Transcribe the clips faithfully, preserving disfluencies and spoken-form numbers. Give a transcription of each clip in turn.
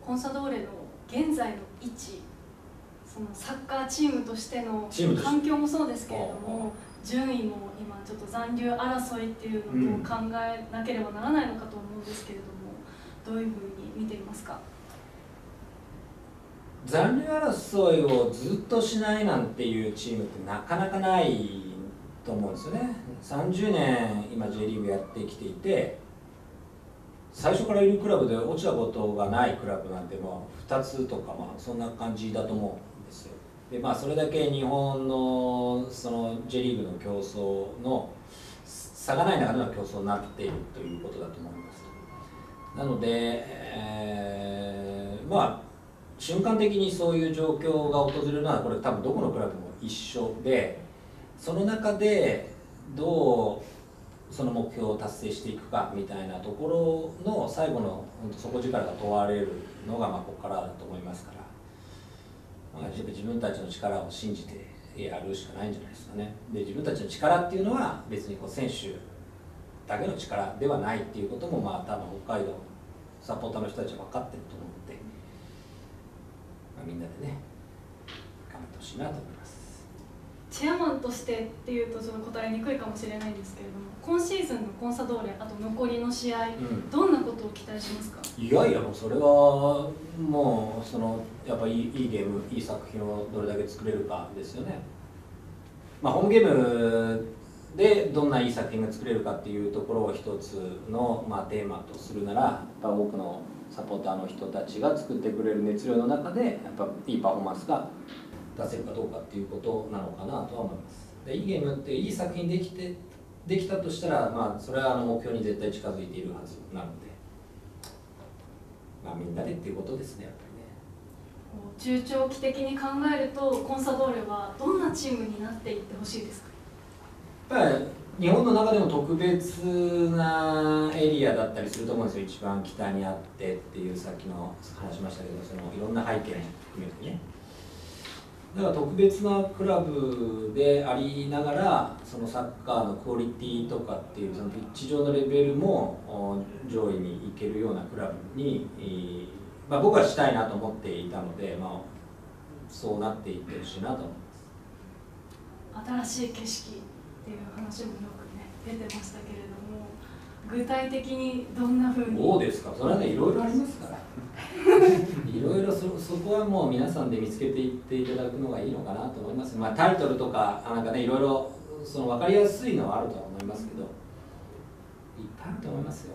コンサドーレの現在の位置、そのサッカーチームとしての環境もそうですけれども、順位も今ちょっと残留争いっていうのを考えなければならないのかと思うんですけれども、どういうふうに見ていますか？ 残留争いをずっとしないなんていうチームってなかなかないと思うんですよね。さんじゅうねん今 J リーグやってきていて、最初からいるクラブで落ちたことがないクラブなんてもうふたつとか、まあそんな感じだと思うんですよ。でまあそれだけ日本のその J リーグの競争の差がない中での競争になっているということだと思います。なので、えー、まあ瞬間的にそういう状況が訪れるのはこれ多分どこのクラブも一緒で、その中でどうその目標を達成していくかみたいなところの最後の底力が問われるのがまあここからだと思いますから、まあ、自分たちの力を信じてやるしかないんじゃないですかね。で自分たちの力っていうのは別にこう選手だけの力ではないっていうこともまあ多分北海道のサポーターの人たちは分かってると思うので、まあ、みんなでね頑張ってほしいなと思います。 チェアマンとしてっていうとちょっと答えにくいかもしれないんですけれども、今シーズンのコンサドーレあと残りの試合、うん、どんなことを期待しますか？ いやいやもうそれはもうそのやっぱりいい、いいゲームいい作品をどれだけ作れるかですよね。まあ、ホームゲームでどんないい作品が作れるかっていうところを一つの、まあ、テーマとするなら、やっぱ多くのサポーターの人たちが作ってくれる熱量の中でやっぱいいパフォーマンスが出せるかどうかっていうことなのかなとは思います。でいいゲームっていい作品できてできたとしたら、まあ、それはあの目標に絶対近づいているはずなので、まあ、みんなでっていうことですね、やっぱりね。 中長期的に考えるとコンサドーレはどんなチームになっていってほしいですか？ やっぱり日本の中でも特別なエリアだったりすると思うんですよ。一番北にあってっていうさっきの話しましたけど、そのいろんな背景も含めてね。だから特別なクラブでありながら、そのサッカーのクオリティとかっていうそのピッチ上のレベルも上位に行けるようなクラブに、まあ、僕はしたいなと思っていたので、まあ、そうなっていってほしいなと思います。新しい景色っていう話もよくね出てましたけれども、具体的にどんなふうに？ どうですか？それはねいろいろありますからいろいろ そ, そこはもう皆さんで見つけていっていただくのがいいのかなと思います。まあ、タイトルとかなんかねいろいろその分かりやすいのはあるとは思いますけど、いっぱいあると思いますよ。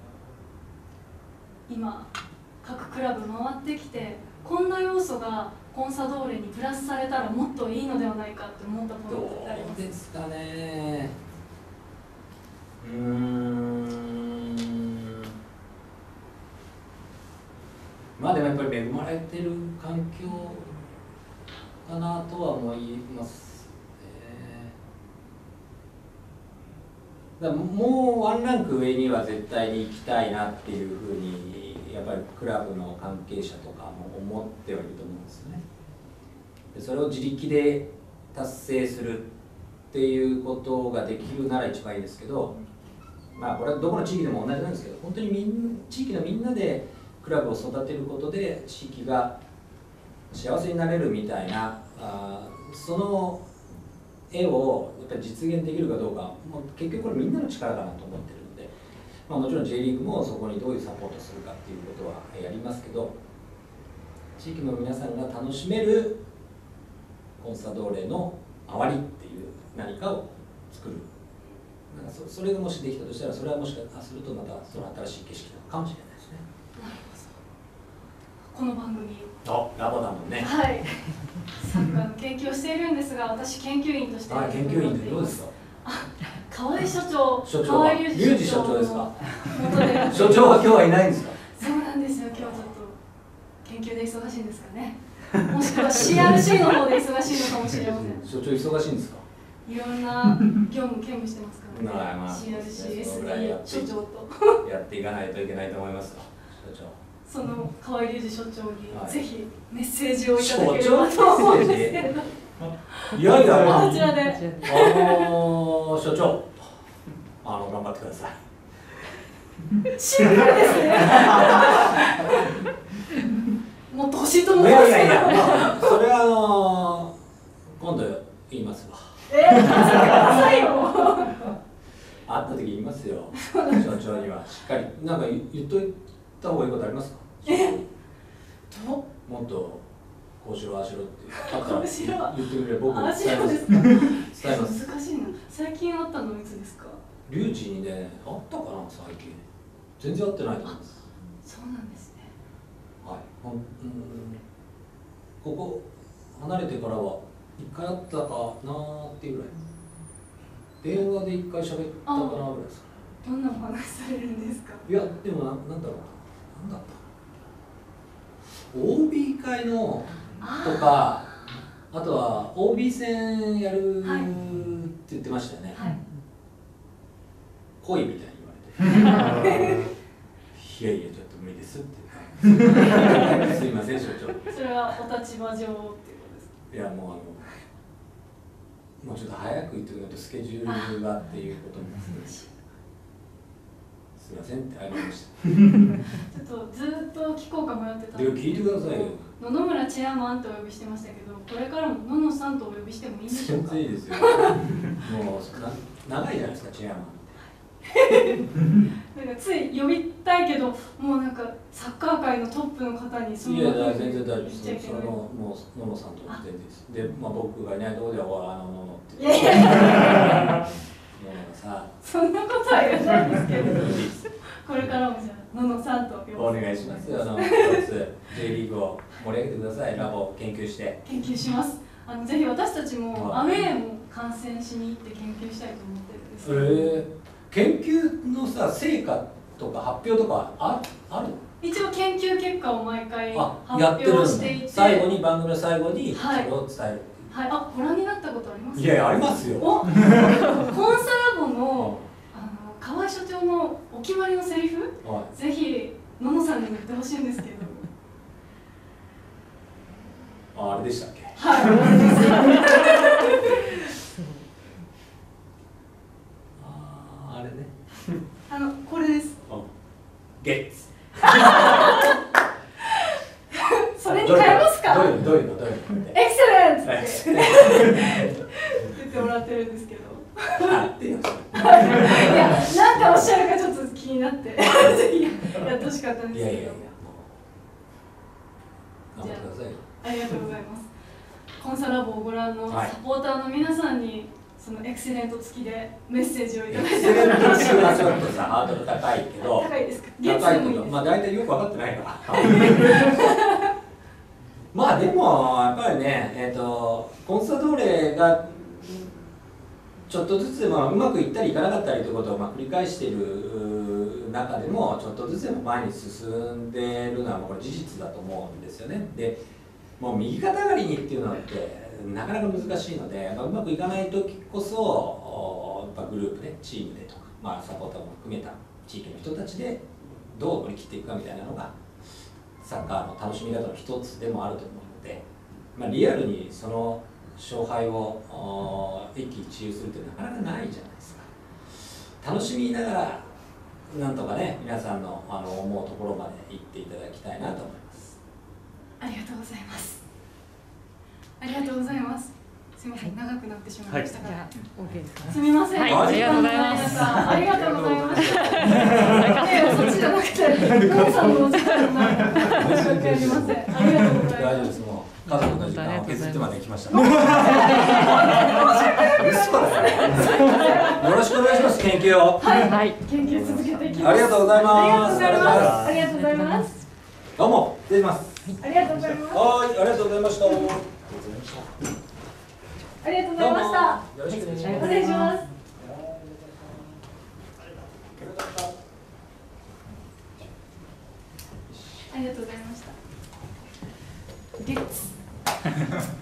今各クラブ回ってきてこんな要素がコンサドーレにプラスされたらもっといいのではないかって思ったポイントってありますか？ どうですかね。うーんまあでもやっぱり恵まれてる環境かなとは思いますね。だからもうワンランク上には絶対に行きたいなっていうふうにやっぱりクラブの関係者とかも思ってはいると思うんですよね。でそれを自力で達成するっていうことができるなら一番いいですけど、まあこれはどこの地域でも同じなんですけど、本当にみん地域のみんなでクラブを育てることで地域が幸せになれるみたいな、あその絵をやっぱり実現できるかどうか、もう結局これみんなの力かなと思ってるので、まあ、もちろん J リーグもそこにどういうサポートするかっていうことはやりますけど、地域の皆さんが楽しめるコンサドーレの周りっていう何かを作る。なんか そ, それがもしできたとしたら、それはもしかするとまたその新しい景色なのかもしれないですね。 なるほど。この番組あ、ラボだもんね。 はい。サッカーの研究をしているんですが、私研究員として。 あ、研究員ってどうですか？ あ、河合所長。 所長は。リュウジ所長ですか？所長は今日はいないんですか？ そうなんですよ。今日ちょっと研究で忙しいんですかね。もしくは シーアールシー の方で忙しいのかもしれません。 所長忙しいんですか？ いろんな業務兼務してますからね。 まあ、 シーアールシー、エスディー 所長とやっていかないといけないと思いますよ、所長。 その河合隆二所長に、はい、ぜひメッセージをいただければと思うんですけれど。 いやいや、まあ、 こちらで。 あのー、所長、あの頑張ってください。 シンプルですね。 しいと思いいます。 やいやいや、それはあのー、今度言いますわ。 えー、聞かせてくださいよ。 会った時言いますよ。所長にはしっかりなんか言っといた方がいいことありますか。 え、どもっとこうしろああしろってあったら言ってくれ、僕ああし伝えます。 ろですか。 伝えます。 難しいな。最近会ったのいつですか。 リュウジにね、会ったかな最近。全然会ってないと思います。 そうなんですね。 はい。ほん、うん、ここ離れてからは一回会ったかなーっていうぐらい。電話で一回喋ったかなぐらいですかね。 どんなお話されるんですか。 いや、でもな、なんだろうな、なんだった。オービー 会のとか、あとは オービー 戦やるって言ってましたよね。はい、来いみたいに言われて。いやいや、ちょっと無理ですって。すいません、所長。 それはお立場上っていうことですか。 いや、もうあの。もうちょっと早く言ってくれないとスケジュールがっていうことになってます。すいませんって謝りました。 ちょっとずっと聞こうか迷ってたんで聞いてくださいよ。 野々村チェアマンとお呼びしてましたけど、これからも野々さんとお呼びしてもいいんでしょうか。 全然いいですよ。もうな長いじゃないですかチェアマンって。 なんかつい呼びたいけど、もうなんかサッカー界のトップの方にそのいや全然大丈夫でです。そのもう野々さんと全然です。で、まあ僕がいないところではあの野々って。 いやいやいや。 野々さ。 そんなことは言わないですけど。これからもじゃあ野々さんとお願いします。あの一つ J リーグを盛り上げてください。ラボ研究して。 研究します。あのぜひ私たちもアウェーも観戦しに行って研究したいと思ってるんですけど。 えー研究のさ成果とか発表とかあある？ 一応研究結果を毎回発やってる表していて、 最後に番組の最後にそはいれを伝える。 はい、あ、ご覧になったことありますか？ いやいやありますよ。 お、コンサラボのあの河合所長のお決まりのセリフ、はい、ぜひ野々さんに言ってほしいんですけど。 あ、あれでしたっけ？ はい、あれです。 あれね。 あのこれです。 ゲッツ。 それに変えますか？ どういうのどういうのどういうの。 エクセレントって言ってもらってるんですけど。いや、なんかおっしゃるかちょっと気になってやってほしかったんですけど。いやいやいや。 頑張ってくださいよ。 ありがとうございます。コンサラボをご覧のサポーターの皆さんに。そのエクセレント付きでメッセージをいただいて。エクセレント付きはちょっとさハードル高いけど。 高いですか。 高いけど、まあ大体よく分かってないから。まあでもやっぱりね、えっとコンサドーレがちょっとずつでもうまくいったりいかなかったりということをまあ繰り返している中でもちょっとずつでも前に進んでいるのはこれ事実だと思うんですよね。で、もう右肩上がりにっていうのってなかなか難しいので、まあ、うまくいかない時こそやっぱグループでチームでとか、まあ、サポーターも含めた地域の人たちでどう乗り切っていくかみたいなのがサッカーの楽しみ方の一つでもあると思うので、まあ、リアルにその勝敗を一喜一憂するってなかなかないじゃないですか。楽しみながらなんとかね皆さんのあの思うところまで行っていただきたいなと思います。 ありがとうございます。ありがとうございます。すみません、長くなってしまいましたから。すみません。 ありがとうございます。 ありがとうございました。そっちじゃなくて、ノンさんのお時間の前申し訳ありません。ありがとうございます。 大丈夫です。もう家族の時間を削ってまで来ました。よろしくお願いします。研究を。 はい。研究続けていきます。 ありがとうございます。 ありがとうございます。 どうも、失礼します。 ありがとうございます。 はい、ありがとうございました。 ありがとうございました。 よろしくお願いします。 お願いします。ありがとうございました。ゲッツ。